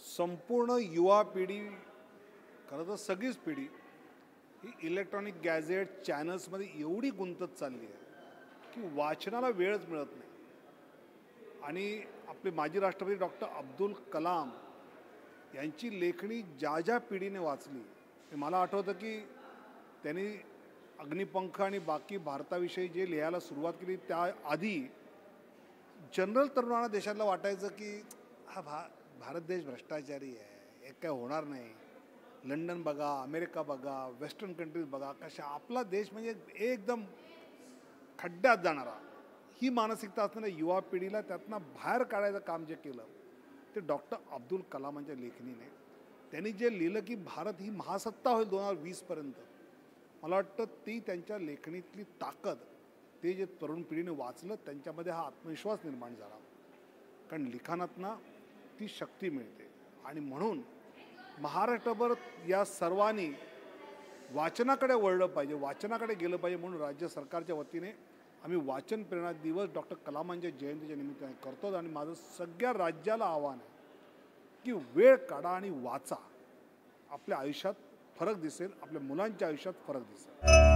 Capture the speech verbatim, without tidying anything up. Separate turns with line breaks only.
संपूर्ण युवा पिढी, खरं तर सगळीच पिढी ही इलेक्ट्रॉनिक गॅजेट चॅनल्समध्ये एवढी गुंतत चालली आहे की वाचनाला वेळच मिळत नाही। आणि आपले माजी राष्ट्रपती डॉक्टर अब्दुल कलाम यांची लेखणी ज्या ज्या पिढीने वाचली, मला आठवतं की त्यांनी अग्निपंख आणि बाकी भारताविषयी जे लिहायला सुरुवात केली त्याआधी जनरल तरुणांना देशातलं वाटायचं की हा भा भारत देश भ्रष्टाचारी आहे, हे काय होणार नाही। लंडन बघा, अमेरिका बघा, वेस्टर्न कंट्रीज बघा, कशा आपला देश म्हणजे एकदम खड्ड्यात जाणारा, ही मानसिकता असणाऱ्या युवा पिढीला त्यातनं बाहेर काढायचं काम जे केलं ते डॉक्टर अब्दुल कलामांच्या लेखणीने। त्यांनी जे लिहिलं की भारत ही महासत्ता होईल दोन हजार वीसपर्यंत, मला वाटतं ती त्यांच्या लेखणीतली ताकद, ते जे तरुण पिढीने वाचलं त्यांच्यामध्ये हा आत्मविश्वास निर्माण झाला, कारण लिखाणातनं ती शक्ती मिळते। आणि म्हणून महाराष्ट्रभर या सर्वांनी वाचनाकडे वळलं पाहिजे, वाचनाकडे गेलं पाहिजे। म्हणून राज्य सरकारच्या वतीने आम्ही वाचन प्रेरणा दिवस डॉक्टर कलामांच्या जयंतीच्या निमित्ताने करतो। आणि माझं सगळ्या राज्याला आव्हान आहे की वेळ काढा आणि वाचा, आपल्या आयुष्यात फरक दिसेल, आपल्या मुलांच्या आयुष्यात फरक दिसेल।